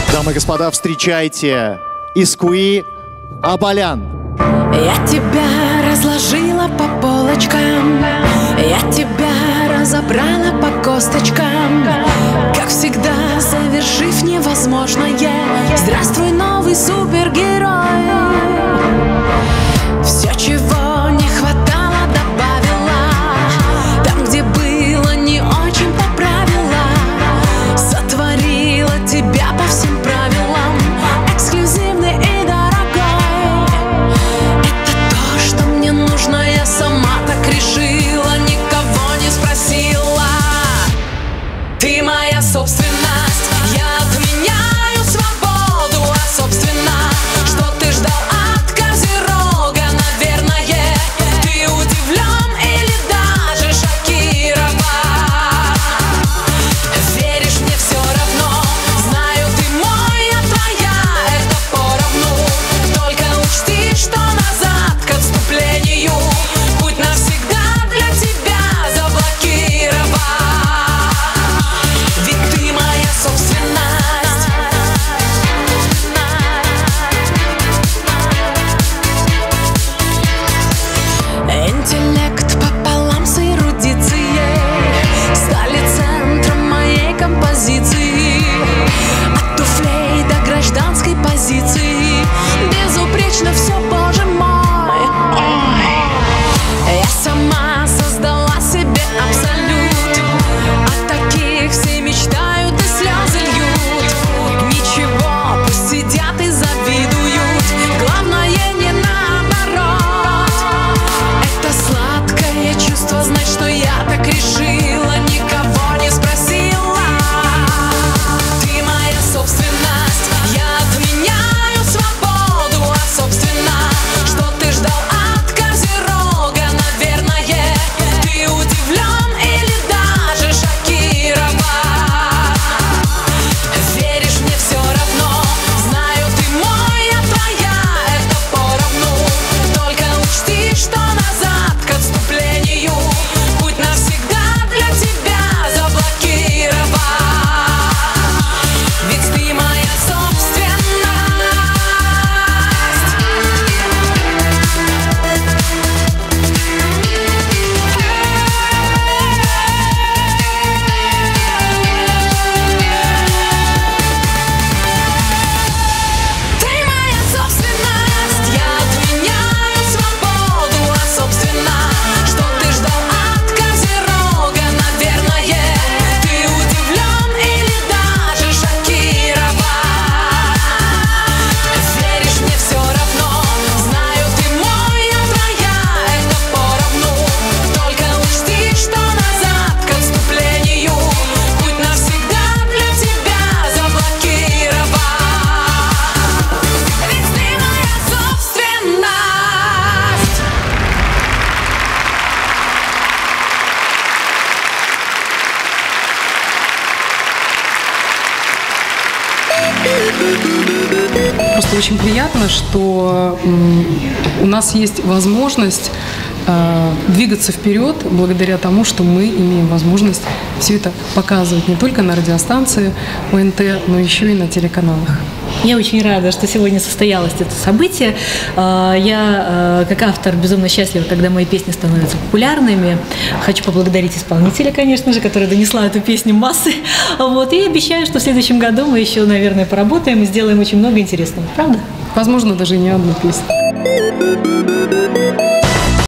Дамы и господа, встречайте Искуи Абалян. Я тебя разложила по полочкам, я тебя разобрала по косточкам, как всегда, совершив невозможное. Здравствуй, новый супергерой. Все, чего не хватало, добавила. Там, где было не очень, поправила. Сотворила тебя по всем правилам, эксклюзивный и дорогой. Это то, что мне нужно, я сама так решила, никого не спросила. Ты моя собственность, я отменяю свободу, а собственно, что ты ждал от Козерога, наверное, ты удивлен или даже шокирован. Веришь мне все равно, знаю, ты мой, я твоя, это поровну. Только учти, что назад к отступлению путь навсегда для тебя заблокирован. Ведь ты моя собственность. Интеллект пополам с эрудицией стали центром моей композиции. От туфлей до гражданской позиции безупречно все, боже мой. Я сама создала себе абсолют, от таких все мечтают и слезы льют. Ничего, пусть сидят и завидуют, главное не наоборот. Это сладкое чувство, знать, что я так решила, никого не спросила. Ты моя собственность, я отменяю свободу, а собственно, что ты ждал от Козерога, наверное, ты удивлен или даже шокирован. Веришь мне все равно, знаю, ты мой, я твоя, это поровну. Только учти, что назад к отступлению путь навсегда для тебя заблокирован. Ведь ты моя собственность. Ты моя собственность, я отменяю свободу, а собственно, что ты ждал от Козерога, наверное, ты удивлен или даже шокирован. Веришь мне все равно, знаю, ты мой, я твоя, это поровну. Только учти, что назад к отступлению путь навсегда для тебя заблокирован. Ведь ты моя собственность. Просто очень приятно, что у нас есть возможность двигаться вперед благодаря тому, что мы имеем возможность все это показывать не только на радиостанции ОНТ, но еще и на телеканалах. Я очень рада, что сегодня состоялось это событие. Я, как автор, безумно счастлива, когда мои песни становятся популярными. Хочу поблагодарить исполнителя, конечно же, которая донесла эту песню массы. Вот. И обещаю, что в следующем году мы еще, наверное, поработаем и сделаем очень много интересного. Правда? Возможно, даже и не одну песню.